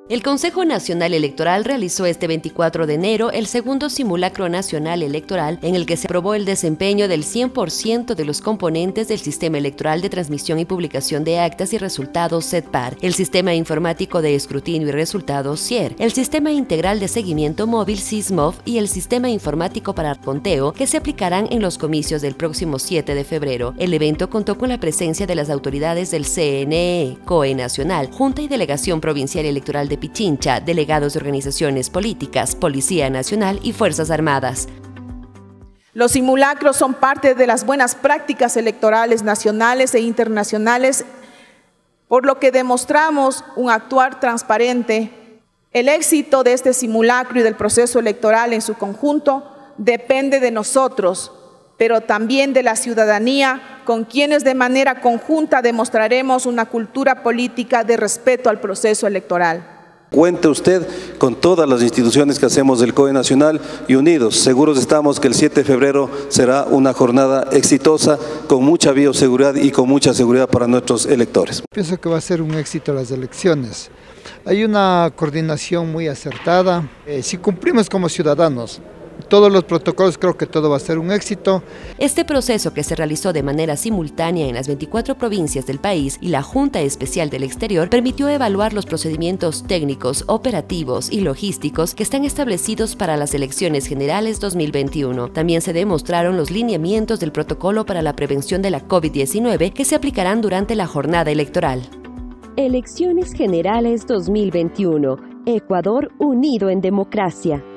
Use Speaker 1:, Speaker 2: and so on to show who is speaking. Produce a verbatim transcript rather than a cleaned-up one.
Speaker 1: El Consejo Nacional Electoral realizó este veinticuatro de enero el segundo simulacro nacional electoral en el que se aprobó el desempeño del cien por ciento de los componentes del Sistema Electoral de Transmisión y Publicación de Actas y Resultados C E D P A R, el Sistema Informático de Escrutinio y Resultados C I E R, el Sistema Integral de Seguimiento Móvil S I S M O V y el Sistema Informático para Conteo que se aplicarán en los comicios del próximo siete de febrero. El evento contó con la presencia de las autoridades del C N E, C O E Nacional, Junta y Delegación Provincial Electoral de Pichincha, delegados de organizaciones políticas, Policía Nacional y Fuerzas Armadas.
Speaker 2: Los simulacros son parte de las buenas prácticas electorales nacionales e internacionales, por lo que demostramos un actuar transparente. El éxito de este simulacro y del proceso electoral en su conjunto depende de nosotros, pero también de la ciudadanía, con quienes de manera conjunta demostraremos una cultura política de respeto al proceso electoral.
Speaker 3: Cuente usted con todas las instituciones que hacemos del C O E Nacional y unidos. Seguros estamos que el siete de febrero será una jornada exitosa, con mucha bioseguridad y con mucha seguridad para nuestros electores.
Speaker 4: Pienso que va a ser un éxito las elecciones. Hay una coordinación muy acertada. Eh, si cumplimos como ciudadanos todos los protocolos, creo que todo va a ser un éxito.
Speaker 1: Este proceso, que se realizó de manera simultánea en las veinticuatro provincias del país y la Junta Especial del Exterior, permitió evaluar los procedimientos técnicos, operativos y logísticos que están establecidos para las elecciones generales dos mil veintiuno. También se demostraron los lineamientos del protocolo para la prevención de la COVID diecinueve que se aplicarán durante la jornada electoral. Elecciones Generales dos mil veintiuno. Ecuador unido en democracia.